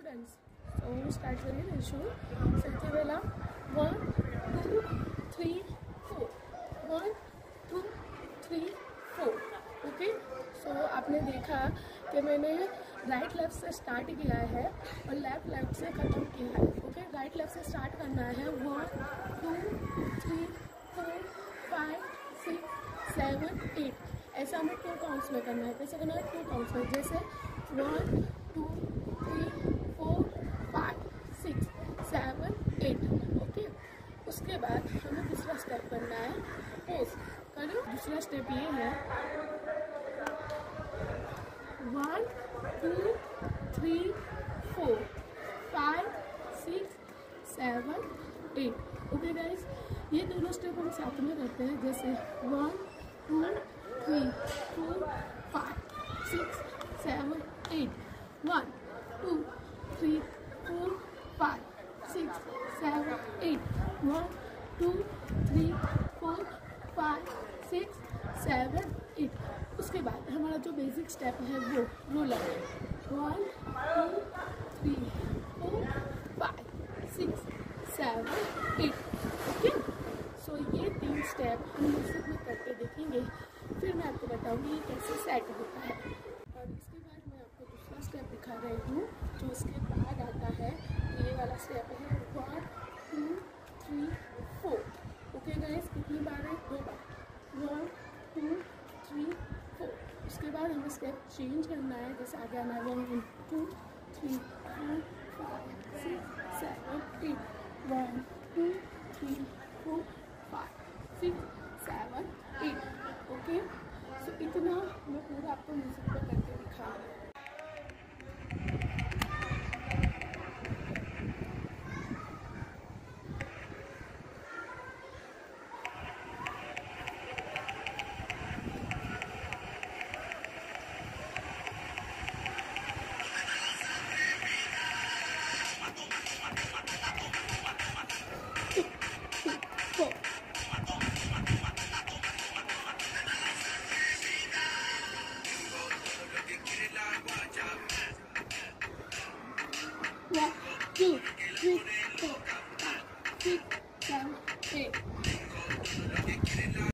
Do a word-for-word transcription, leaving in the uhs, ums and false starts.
Students, so start करेंगे रेशो. सबसे पहला one two three four, one two three four. Okay, so आपने देखा कि मैंने राइट लेफ्ट से स्टार्ट किया है और लेफ्ट लेफ्ट से ख़त्म किया है. ओके, राइट लेफ्ट से स्टार्ट करना है. One two three four five six seven eight. ऐसा हमें टू काउंट्स में करना है. कैसे करना है? टू काउंट्स में. जैसे one two three four five six seven eight. Okay, उसके बाद हमें दूसरा स्टेप करना है. पोज करो. दूसरा स्टेप ये है one two three four five six seven eight. Okay guys, ये दोनों स्टेप हम साथ में करते हैं. जैसे one two three four five six seven eight. One two three four five six seven eight. One two three four five six seven eight. उसके बाद हमारा जो बेसिक स्टेप है वो रोलर है. One two three four five six seven eight. Okay, so ये तीन step हम म्यूजिक में करके देखेंगे. फिर मैं आपको बताऊंगी कैसे सेट होता है. और इसके बाद मैं आपको दूसरा स्टेप दिखा रही हूँ जो इसके बाद आता है. ये वाला स्टेप है one two three four. Okay guys, कितनी बार है? दो बार. One two three four. उसके बाद हमें स्टेप चेंज करना है. जैसे आगे आना है one two three four five six seven eight. One two three four five six seven eight. Okay, so इतना मैं पूरा आपको म्यूजिक पे करके दिखाऊंगी. One, two, three, four, five, six, seven, eight.